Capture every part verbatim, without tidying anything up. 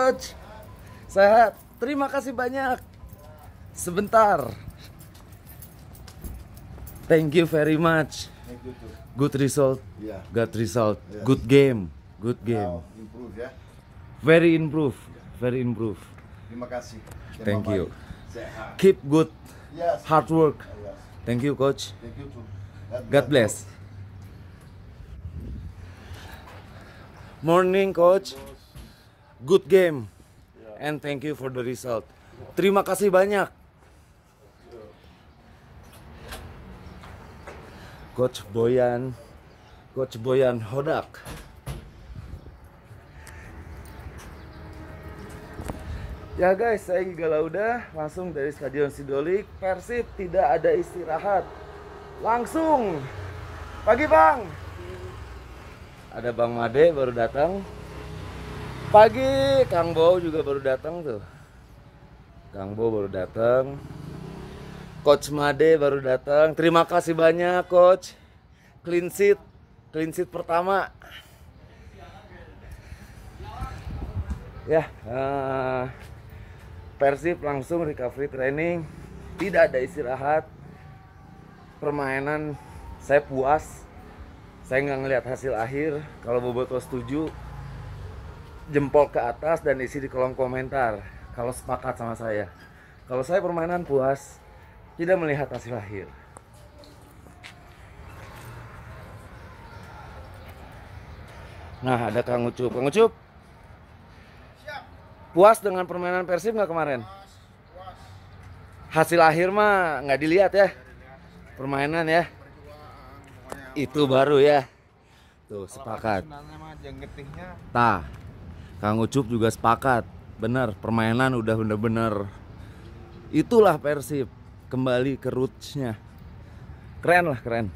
Coach. Sehat. Terima kasih banyak. Sebentar. Thank you very much. Thank you too. Good result. Yeah. Good result. Yes. Good game. Good game. Now improve ya. Very improve. Very improve. Terima kasih. Thank you. Sehat. Keep good. Yes. Hard work. Yes. Thank you, Coach. Thank you too. God bless. Morning, Coach. Good game. And thank you for the result. Terima kasih banyak. Coach Boyan. Coach Boyan Hodak. Ya guys, saya Giga Lauda, langsung dari Stadion Sidolik. Persib tidak ada istirahat. Langsung. Pagi, Bang. Ada Bang Made baru datang. Pagi, Kang Bo juga baru datang tuh. Kang Bo baru datang. Coach Made baru datang. Terima kasih banyak, Coach. Clean sheet. Clean sheet pertama. Ya, uh, Persib langsung recovery training. Tidak ada istirahat. Permainan saya puas. Saya nggak ngelihat hasil akhir. Kalau Boboto setuju, jempol ke atas dan isi di kolom komentar kalau sepakat sama saya. Kalau saya permainan puas, tidak melihat hasil akhir. Nah, ada Kang Ucup. Kang Ucup, puas dengan permainan Persib nggak kemarin? Hasil akhir mah nggak dilihat ya, permainan ya. Itu baru ya. Tuh, sepakat. Tah, Kang Ucup juga sepakat. Bener, permainan udah bener-bener. Itulah Persib, kembali ke rootsnya. Keren lah, keren.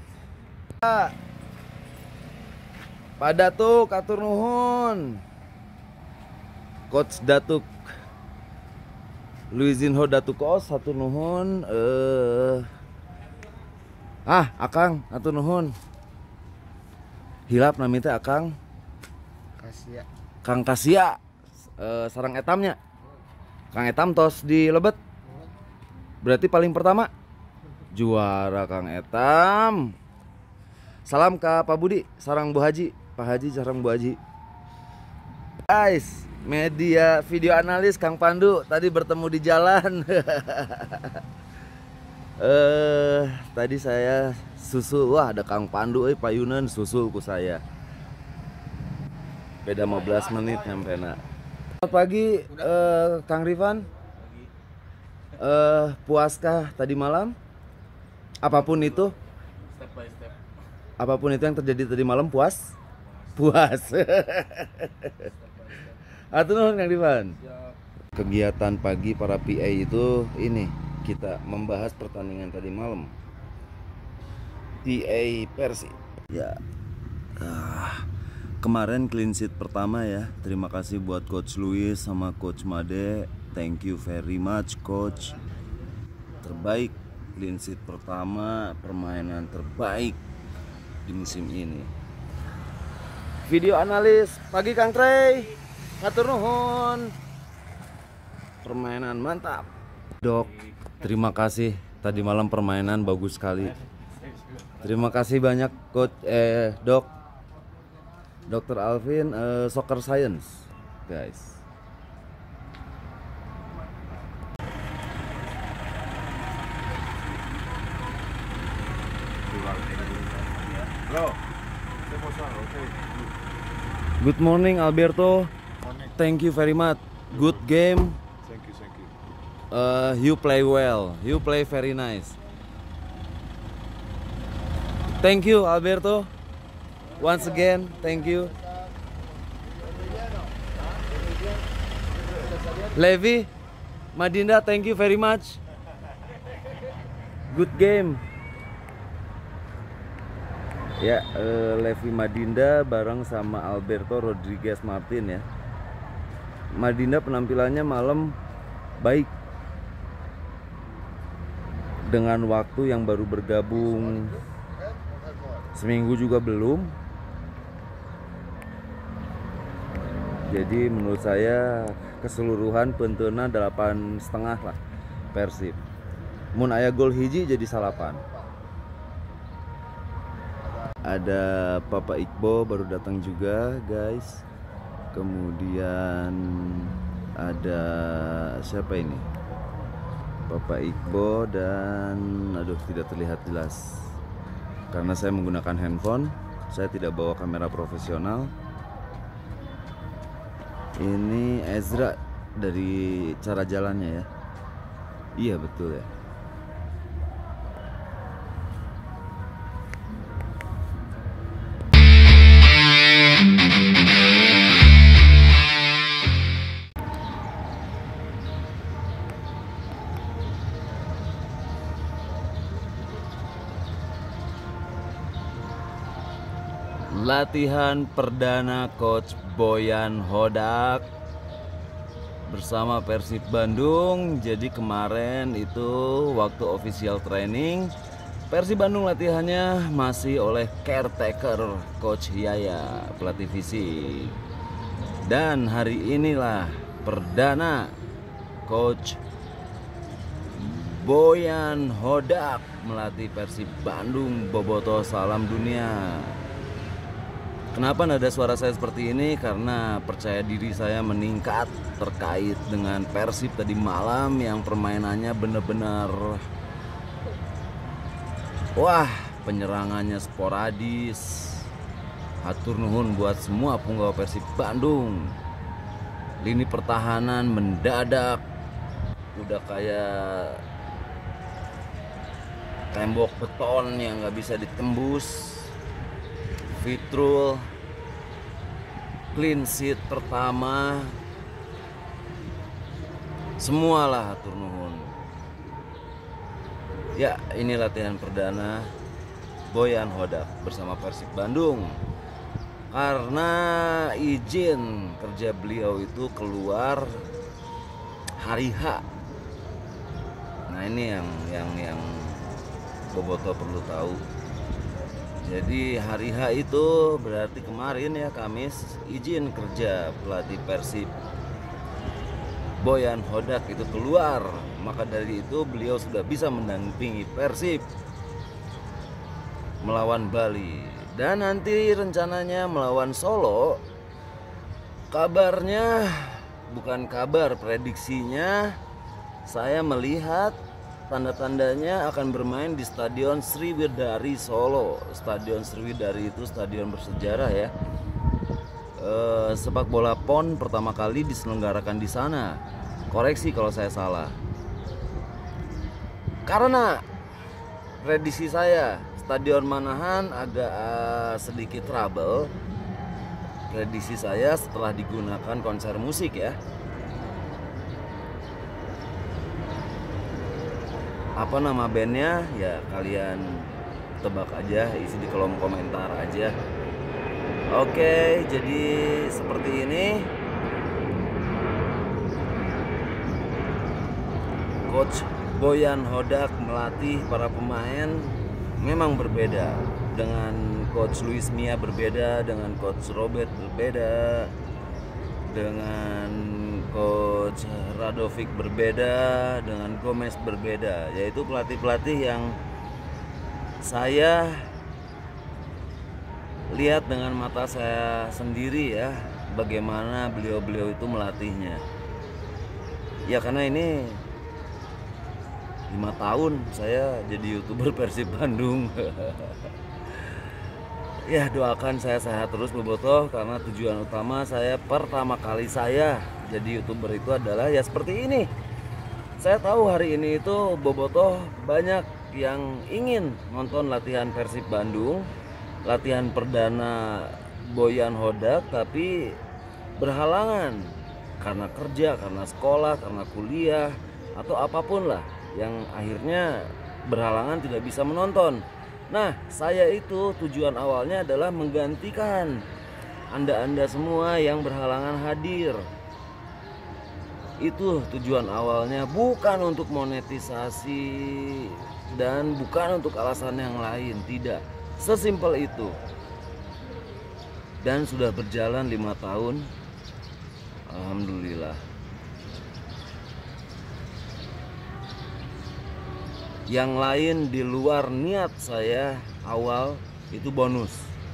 Pak Datuk, atur nuhun. Coach Datuk Luizinho Datukos, atur nuhun. Eh Ah, Akang, atur nuhun. Hilap nami teh Akang Kasia. Kang Kasia, e, sarang etamnya. Kang Etam tos di Lebet. Berarti paling pertama juara Kang Etam. Salam ke Pak Budi, sarang Bu Haji. Pak Haji sarang Bu Haji. Guys, media video analis Kang Pandu tadi bertemu di jalan. Eh, tadi saya susul, wah ada Kang Pandu, eh Pak Yunan susul ku saya. Beda lima belas menit nyampe nak. Selamat pagi, eh, Kang Rifan. Eh, puaskah tadi malam? Apapun itu, Step by step. apapun itu yang terjadi tadi malam, puas? Puas. Atur nuhun Kang Rifan. Kegiatan pagi para P A itu ini, kita membahas pertandingan tadi malam. P A Persib. Ya. Ah, kemarin clean sheet pertama ya. Terima kasih buat Coach Luis sama Coach Made. Thank you very much, Coach. Terbaik clean sheet pertama, permainan terbaik di musim ini. Video analis pagi Kang Trey. Ngatur nuhun. Permainan mantap. Dok, terima kasih. Tadi malam permainan bagus sekali. Terima kasih banyak Coach eh Dok. Dokter Alvin, eh, Soccer Science, guys. Good morning Alberto. Thank you very much. Good game. Thank you, thank you. Uh, you play well. You play very nice. Thank you, Alberto. Once again, thank you. Levi, Madinda, thank you very much. Good game. Ya, uh, Levi Madinda bareng sama Alberto Rodriguez Martin ya. Madinda penampilannya malam baik. Dengan waktu yang baru bergabung seminggu juga belum. Jadi menurut saya keseluruhan pentena delapan setengah lah Persib. Mun aya gol hiji jadi salapan. Ada Papa Iqbo baru datang juga guys. Kemudian ada siapa ini? Papa Iqbo dan aduh tidak terlihat jelas karena saya menggunakan handphone. Saya tidak bawa kamera profesional. Ini Ezra dari cara jalannya ya. Iya betul ya. Latihan perdana Coach Boyan Hodak bersama Persib Bandung. Jadi kemarin itu waktu official training Persib Bandung latihannya masih oleh caretaker Coach Yaya pelatih fisik. Dan hari inilah perdana Coach Boyan Hodak melatih Persib Bandung. Bobotoh salam dunia. Kenapa nada suara saya seperti ini? Karena percaya diri saya meningkat terkait dengan Persib tadi malam yang permainannya benar-benar wah, penyerangannya sporadis. Hatur nuhun buat semua punggawa Persib Bandung. Lini pertahanan mendadak udah kayak tembok beton yang nggak bisa ditembus. Fitrul clean sheet pertama, semualah hatur nuhun. Ya, ini latihan perdana Boyan Hodak bersama Persib Bandung. Karena izin kerja beliau itu keluar hari H. Nah, ini yang yang yang Boboto perlu tahu. Jadi hari H itu berarti kemarin ya, Kamis, izin kerja pelatih Persib Boyan Hodak itu keluar. Maka dari itu beliau sudah bisa mendampingi Persib melawan Bali. Dan nanti rencananya melawan Solo. Kabarnya, bukan kabar, prediksinya saya melihat tanda-tandanya akan bermain di Stadion Sriwidari Solo. Stadion Sriwidari itu stadion bersejarah ya. E, sepak bola pon pertama kali diselenggarakan di sana. Koreksi kalau saya salah. Karena prediksi saya Stadion Manahan agak uh, sedikit trouble. Prediksi saya setelah digunakan konser musik ya. Apa nama bandnya ya kalian tebak aja, isi di kolom komentar aja. Oke, jadi seperti ini Coach Boyan Hodak melatih para pemain. Memang berbeda dengan Coach Luis Mia, berbeda dengan Coach Robert, berbeda dengan Coach Radovic, berbeda dengan Gomez, berbeda. Yaitu pelatih-pelatih yang saya lihat dengan mata saya sendiri ya, bagaimana beliau-beliau itu melatihnya. Ya karena ini lima tahun saya jadi YouTuber Persib Bandung. Ya doakan saya sehat terus Bobotoh, karena tujuan utama saya pertama kali saya jadi YouTuber itu adalah ya seperti ini. Saya tahu hari ini itu Bobotoh banyak yang ingin nonton latihan Persib Bandung, latihan perdana Boyan Hodak, tapi berhalangan karena kerja, karena sekolah, karena kuliah atau apapun lah yang akhirnya berhalangan tidak bisa menonton. Nah, saya itu tujuan awalnya adalah menggantikan Anda-anda semua yang berhalangan hadir. Itu tujuan awalnya, bukan untuk monetisasi dan bukan untuk alasan yang lain, tidak. Sesimpel itu. Dan sudah berjalan lima tahun. Alhamdulillah. Yang lain di luar niat saya awal itu bonus.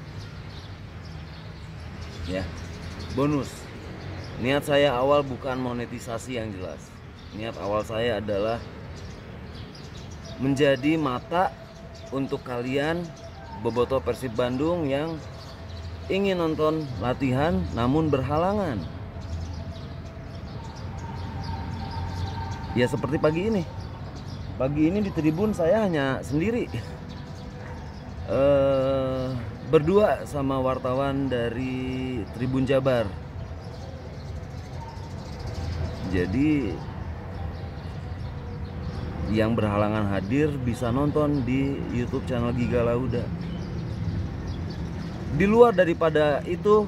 Ya, bonus. Niat saya awal bukan monetisasi yang jelas. Niat awal saya adalah menjadi mata untuk kalian bobotoh Persib Bandung yang ingin nonton latihan namun berhalangan. Ya seperti pagi ini. Pagi ini di tribun saya hanya sendiri, uh, berdua sama wartawan dari Tribun Jabar. Jadi yang berhalangan hadir bisa nonton di YouTube channel Giga Lauda. Di luar daripada itu,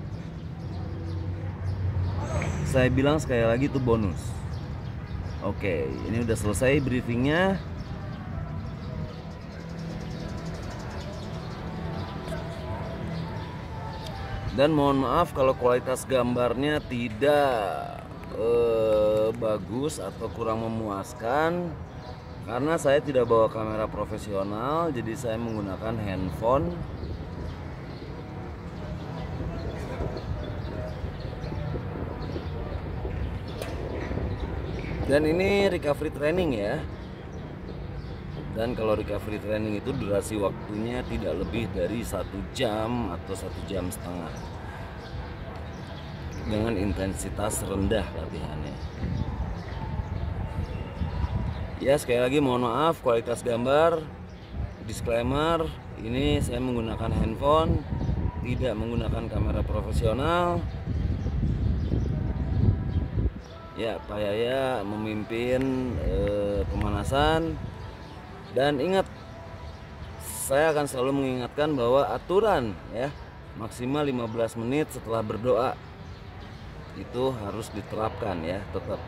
saya bilang sekali lagi itu bonus. Oke, ini udah selesai briefingnya. Dan mohon maaf kalau kualitas gambarnya tidak eh, bagus atau kurang memuaskan, karena saya tidak bawa kamera profesional, jadi saya menggunakan handphone. Dan ini recovery training ya. Dan kalau recovery training itu durasi waktunya tidak lebih dari satu jam atau satu jam setengah, dengan intensitas rendah latihannya. Ya sekali lagi mohon maaf kualitas gambar. Disclaimer, ini saya menggunakan handphone, tidak menggunakan kamera profesional. Ya, Pak Yaya memimpin eh, pemanasan. Dan ingat, saya akan selalu mengingatkan bahwa aturan ya maksimal lima belas menit setelah berdoa itu harus diterapkan ya, tetap.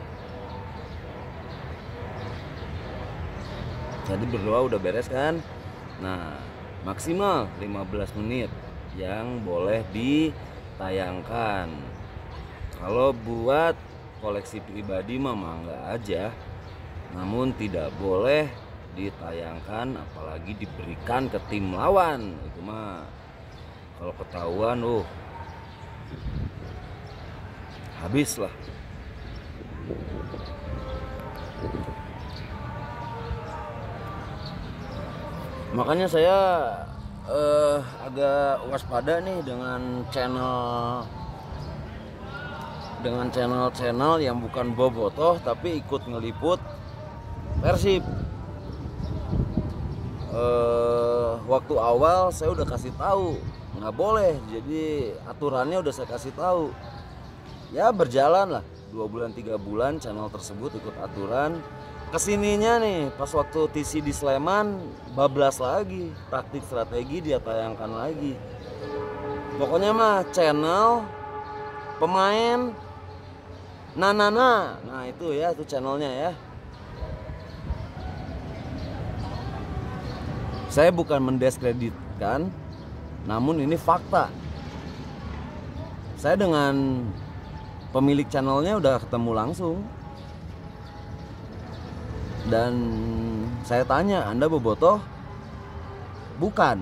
Jadi berdoa udah beres kan? Nah, maksimal lima belas menit yang boleh ditayangkan. Kalau buat koleksi pribadi mah mangga aja, namun tidak boleh ditayangkan apalagi diberikan ke tim lawan. Itu mah kalau ketahuan uh habis lah. Makanya saya eh, agak waspada nih dengan channel dengan channel-channel yang bukan bobotoh tapi ikut ngeliput Persib. Eh, waktu awal saya udah kasih tahu nggak boleh, jadi aturannya udah saya kasih tahu. Ya berjalan lah dua bulan tiga bulan channel tersebut ikut aturan. Kesininya nih pas waktu T C di Sleman bablas lagi, taktik strategi dia tayangkan lagi. Pokoknya mah channel pemain Nanana, nah itu ya, itu channelnya ya. Saya bukan mendiskreditkan, namun ini fakta. Saya dengan pemilik channelnya udah ketemu langsung. Dan saya tanya, Anda bobotoh? Bukan.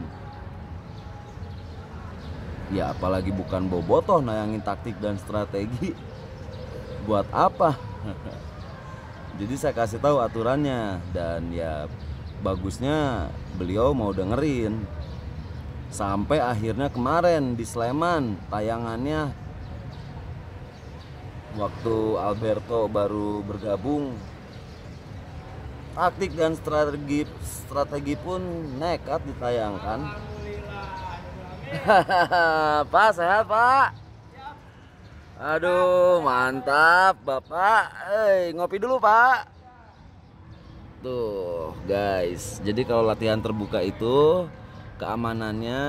Ya apalagi bukan bobotoh nayangin taktik dan strategi. Buat apa? Jadi saya kasih tahu aturannya, dan ya bagusnya beliau mau dengerin. Sampai akhirnya kemarin di Sleman tayangannya waktu Alberto baru bergabung, taktik dan strategi strategi pun nekat ditayangkan. Pak sehat Pak? Aduh mantap Bapak. Eh ngopi dulu Pak. Tuh guys, jadi kalau latihan terbuka itu keamanannya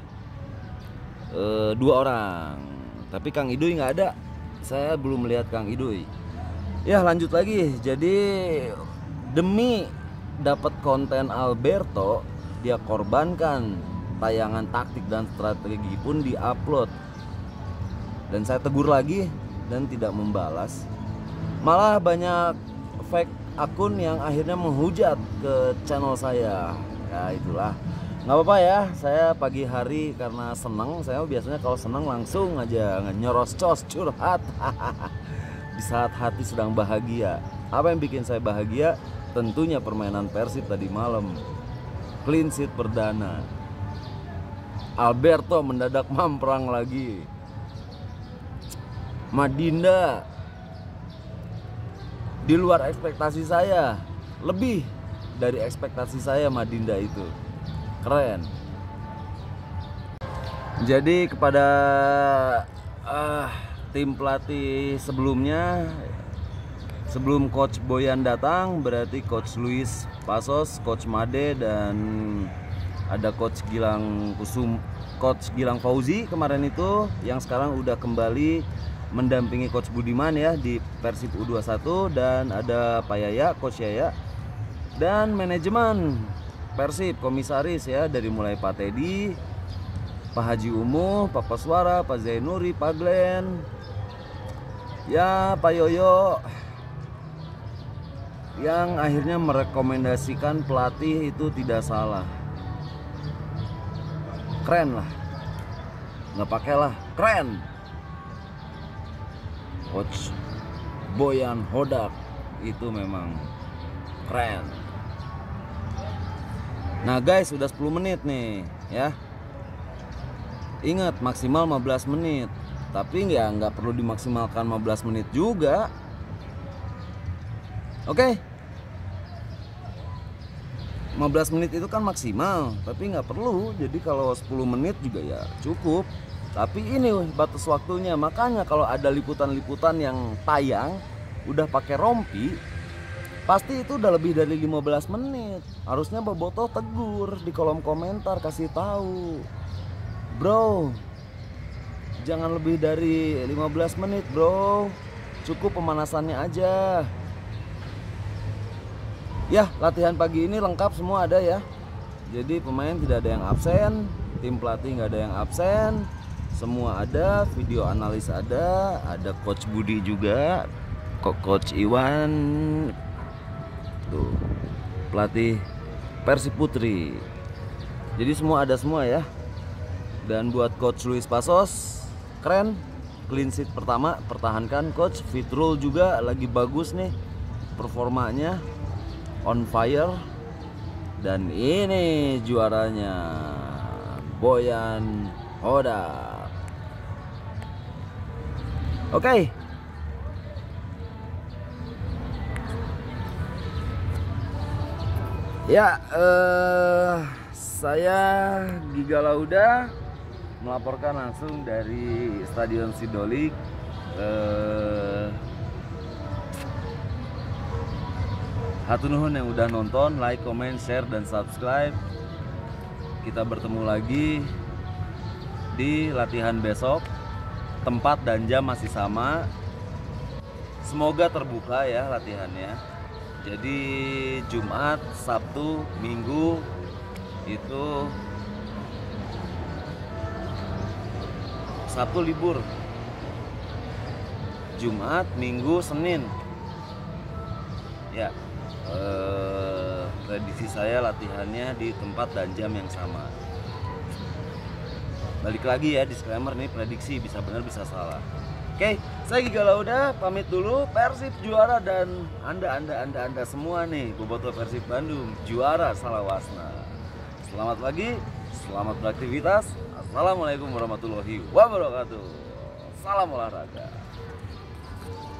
eh, dua orang, tapi Kang Idoy nggak ada. Saya belum melihat Kang Idoy. Ya lanjut lagi. Jadi demi dapat konten Alberto, dia korbankan tayangan taktik dan strategi pun diupload. Dan saya tegur lagi, dan tidak membalas. Malah banyak fake akun yang akhirnya menghujat ke channel saya. Ya itulah, nggak apa-apa ya, saya pagi hari karena senang. Saya biasanya kalau senang langsung aja nyoros-cos curhat di saat hati sedang bahagia. Apa yang bikin saya bahagia? Tentunya permainan Persib tadi malam. Clean sheet perdana. Alberto mendadak mamprang lagi. Madinda di luar ekspektasi saya, lebih dari ekspektasi saya. Madinda itu keren. Jadi kepada uh, tim pelatih sebelumnya, sebelum Coach Boyan datang, berarti Coach Luis Pasos, Coach Made, dan ada Coach Gilang Kusum, Coach Gilang Fauzi kemarin itu, yang sekarang udah kembali mendampingi Coach Budiman ya di Persib U dua puluh satu, dan ada Pak Yaya, Coach Yaya, dan manajemen Persib, komisaris ya, dari mulai Pak Teddy, Pak Haji Umuh, Pak Paswara, Pak Zainuri, Pak Glenn, ya Pak Yoyo, yang akhirnya merekomendasikan pelatih itu tidak salah. Keren lah, nggak pakai lah, keren. Coach Boyan Hodak itu memang keren. Nah guys, sudah sepuluh menit nih ya. Ingat maksimal lima belas menit, tapi ya nggak perlu dimaksimalkan lima belas menit juga. Oke, lima belas menit itu kan maksimal, tapi nggak perlu. Jadi kalau sepuluh menit juga ya cukup. Tapi ini batas waktunya. Makanya kalau ada liputan-liputan yang tayang udah pakai rompi, pasti itu udah lebih dari lima belas menit. Harusnya Bobotoh tegur di kolom komentar, kasih tahu, bro, jangan lebih dari lima belas menit bro, cukup pemanasannya aja. Ya, latihan pagi ini lengkap semua ada ya. Jadi pemain tidak ada yang absen, tim pelatih nggak ada yang absen, semua ada, video analis ada, ada Coach Budi juga, Coach Iwan, tuh pelatih Persib Putri. Jadi semua ada semua ya. Dan buat Coach Luis Pasos, keren, clean sheet pertama, pertahankan Coach. Fitrul juga lagi bagus nih performanya, on fire. Dan ini juaranya, Boyan Hodak. Oke, okay. Ya, eh, saya Giga Lauda melaporkan langsung dari Stadion Sidolik. Eh, Hatur nuhun yang udah nonton, like, comment, share, dan subscribe. Kita bertemu lagi di latihan besok. Tempat dan jam masih sama. Semoga terbuka ya latihannya. Jadi Jumat, Sabtu, Minggu itu, Sabtu libur, Jumat, Minggu, Senin. Ya, eh, prediksi saya latihannya di tempat dan jam yang sama. Balik lagi ya, disclaimer nih, prediksi bisa benar bisa salah. Oke, saya Giga Lauda pamit dulu. Persib juara, dan anda anda anda anda semua nih, bobotoh Persib Bandung juara Salawasna. Selamat pagi, selamat beraktivitas. Assalamualaikum warahmatullahi wabarakatuh. Salam olahraga.